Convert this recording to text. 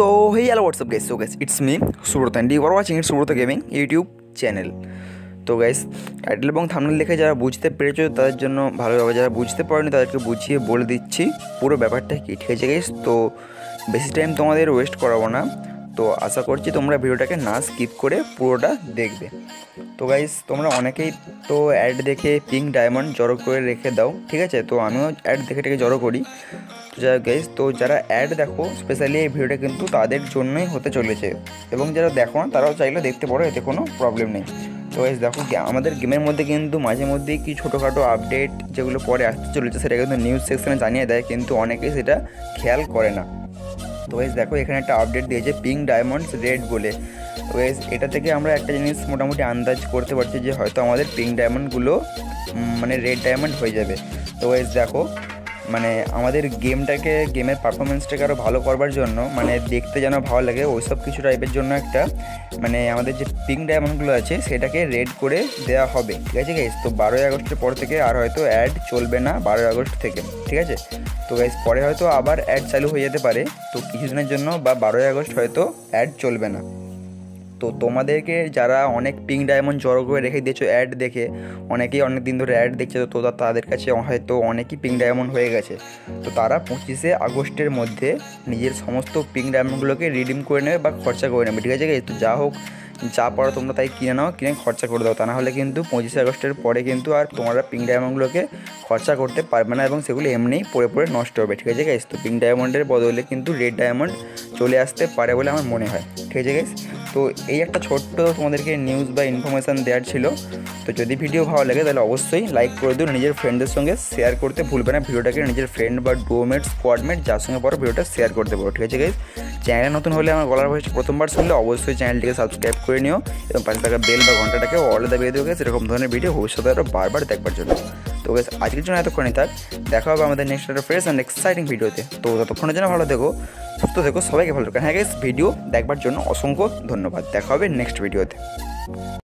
So hey hello, what's up guys? So guys, it's me Subrata and you are watching it Subrata Gaming YouTube channel. তো guys title এবং thumbnail দেখে যারা বুঝতে পেরেছো তাদের জন্য ভালোভাবে, যারা বুঝতে পারেনি তাদেরকে বুঝিয়ে বলে দিচ্ছি পুরো ব্যাপারটা কি, ঠিক আছে গাইস? তো বেশি টাইম তোমাদের ওয়েস্ট করাবো না, তো আশা করছি তোমরা ভিডিওটাকে না স্কিপ করে পুরোটা দেখবে। তো গাইস তোমরা অনেকেই তো অ্যাড দেখে পিঙ্ক ডায়মন্ড জড়ো করে রেখে দাও, ঠিক আছে? তো আমিও অ্যাড দেখে জড়ো করি। তো যাই হোক গাইস, তো যারা অ্যাড দেখো স্পেশালি এই ভিডিওটা কিন্তু তাদের জন্যই হতে চলেছে, এবং যারা দেখো না তারাও চাইলে দেখতে পারো, এতে কোনো প্রবলেম নেই। তো গাইস দেখো, আমাদের গেমের মধ্যে কিন্তু মাঝে মধ্যেই কি ছোটোখাটো আপডেট যেগুলো পরে আসতে চলেছে সেটা কিন্তু নিউজ সেকশনে জানিয়ে দেয়, কিন্তু অনেকেই সেটা খেয়াল করে না। তো গাইস দেখো, এখানে একটা আপডেট দিয়েছে পিঙ্ক ডায়মন্ডস রেড বলে। তো গাইস এটা থেকে আমরা একটা জিনিস মোটামুটি আন্দাজ করতে পারছি যে হয়তো আমাদের পিঙ্ক ডায়মন্ডগুলো মানে রেড ডায়মন্ড হয়ে যাবে। তো গাইস দেখো, মানে আমাদের গেমের পারফরমেন্সটাকে আরও ভালো করবার জন্য, মানে দেখতে যেন ভালো লাগে ওই সব কিছু টাইপের জন্য একটা মানে আমাদের যে পিঙ্ক ডায়মন্ডগুলো আছে সেটাকে রেড করে দেওয়া হবে, ঠিক আছে গাইস? তো 12ই আগস্টের পর থেকে আর হয়তো অ্যাড চলবে না, 12ই আগস্ট থেকে, ঠিক আছে? তো গাইস পরে হয়তো আবার অ্যাড চালু হয়ে যেতে পারে, তো কিছুদিনের জন্য বা 12ই আগস্ট হয়তো অ্যাড চলবে না। তো তোমাদেরকে যারা অনেক পিঙ্ক ডায়মন্ড জড়ো করে রেখে দিয়েছো অ্যাড দেখে, অনেকেই অনেক দিন ধরে অ্যাড দেখছে, তো তাদের কাছে হয়তো অনেকই পিঙ্ক ডায়মন্ড হয়ে গেছে। তো তারা 25শে আগস্টের মধ্যে নিজের সমস্ত পিঙ্ক ডায়মন্ডগুলোকে রিডিম করে নেবে বা খরচা করে নেবে, ঠিক আছে? তো যা হোক যা পারো তোমরা তাই কিনে নাও, কিনে খরচা করে দাও, তা না হলে কিন্তু 25শে আগস্টের পরে কিন্তু আর তোমরা পিঙ্ক ডায়মন্ডগুলোকে খরচা করতে পারবে না এবং সেগুলো এমনিই পড়ে পড়ে নষ্ট হবে, ঠিক আছে গাইস? তো পিঙ্ক ডায়মন্ডের বদলে কিন্তু রেড ডায়মন্ড চলে আসতে পারে বলে আমার মনে হয়, ঠিক আছে গাইস? তো এই একটা ছোট্ট তোমাদেরকে নিউজ বা ইনফরমেশান দেওয়ার ছিল। তো যদি ভিডিও ভালো লাগে তাহলে অবশ্যই লাইক করে দিও, নিজের ফ্রেন্ডদের সঙ্গে শেয়ার করতে ভুলবে না ভিডিওটাকে, নিজের ফ্রেন্ড বা ডুয়োমেট স্কোয়াডমেট যার সঙ্গে পারো ভিডিওটা শেয়ার করতে পারো, ঠিক আছে গাইস? চ্যানেলে নতুন হলে আমার গলার ভয়েসটা প্রথমবার শুনলে অবশ্যই চ্যানেলটিকে সাবস্ক্রাইব করে নিও এবং পাশে থাকা বেল বা ঘন্টাটাকে অল দাবিয়ে দিও গাইস, এরকম ধরনের ভিডিও ভবিষ্যতে আরও বারবার দেখবার জন্য। তো গাইস আজকের জন্য এতক্ষণই থাক, দেখা হবে আমাদের নেক্সট একটা ফ্রেশ অ্যান্ড এক্সাইটিং ভিডিওতে। তো ততক্ষণের জন্য ভালো থেকো, সুস্থ থেকো, সবাইকে ভালো থাকো। হ্যাঁ গাইস, ভিডিও দেখবার জন্য অসংখ্য ধন্যবাদ, দেখা হবে নেক্সট ভিডিওতে।